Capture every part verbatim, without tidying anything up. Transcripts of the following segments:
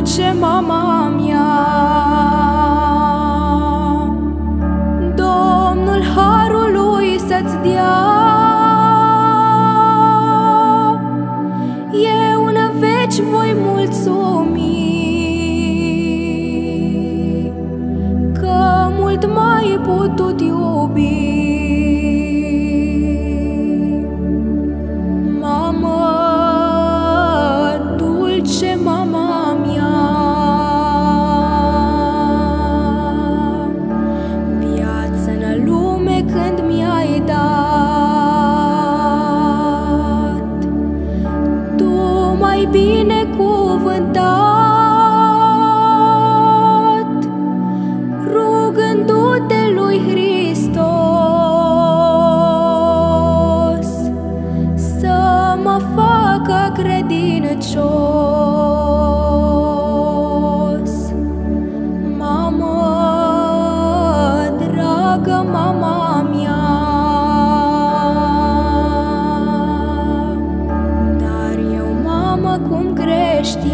dulce mama mea. Domnul harului să-ți dea, eu în veci voi mulțumi, că mult mai putut iubi. Binecuvântat, rugându-te lui Hristos să mă facă credincios. Mamă dragă, mama mea, cum greșteam,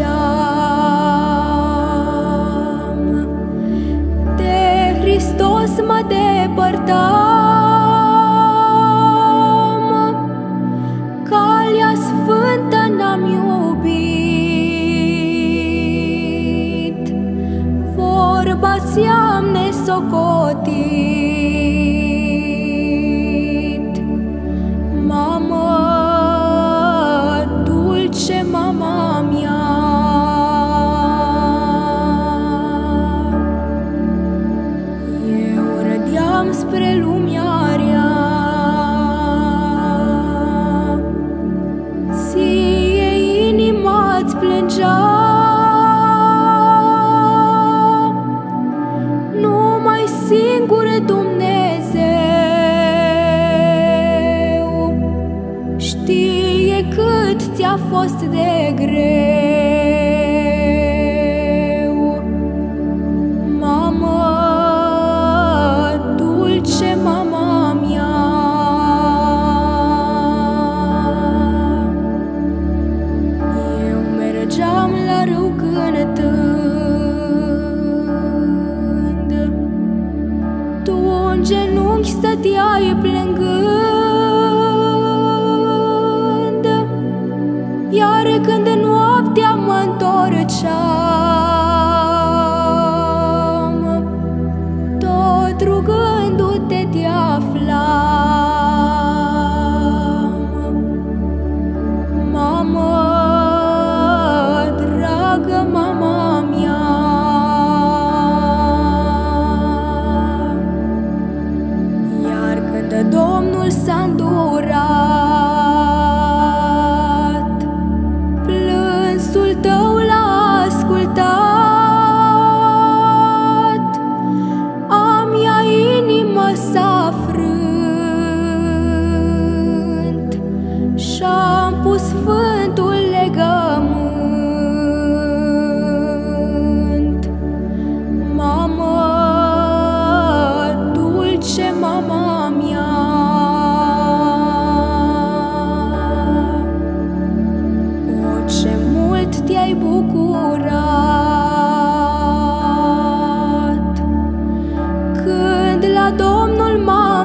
de Hristos mă depărtam, calea sfântă n-am iubit, vorba ți-am nesocotit. Mamă dulce mama mea, eu rădeam spre lumea rea, ție inima-ți plângea, numai singur Dumnezeu știe cât ți-a fost de greu. Mamă dulce mama mea, eu mergeam la râu cântând, tu în genunchi stăteai plângând, iar când noaptea mă întorceam, tot rugându-te te aflam. Mamă dragă, mama mea, iar când Domnul s-a îndurat, plânsul tău l-a ascultat, a mea inimă s-a frânt și-am pus sfântul legământ. Mamă dulce mama mea, te-ai bucurat când la Domnul m-am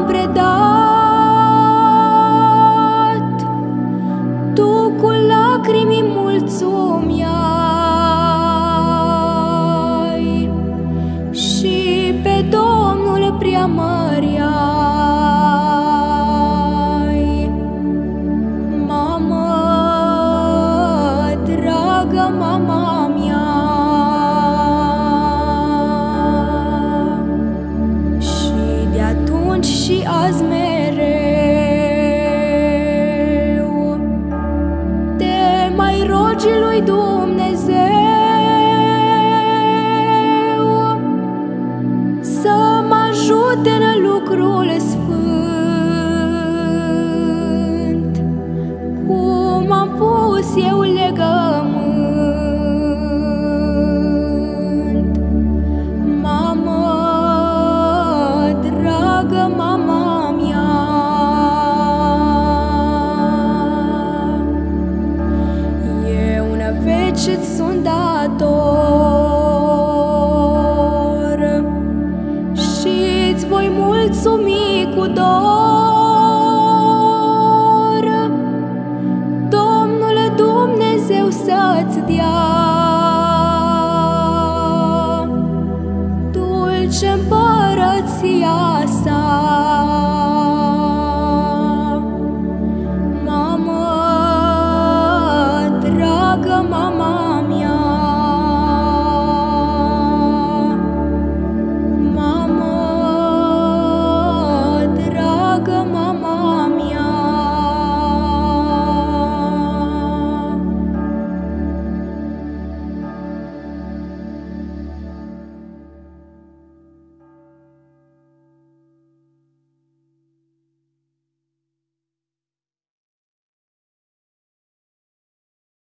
predat, tu cu lacrimi mulțumiai și pe Domnul preamăreai. Mamă dragă, mama mea, și de atunci și azi mereu te mai rogi lui Dumnezeu să mă ajute în lucrul sfânt, cum am pus eu legământ. Mamă dragă, mama mea, eu în veci îți sunt dator. mulțumi cu dor.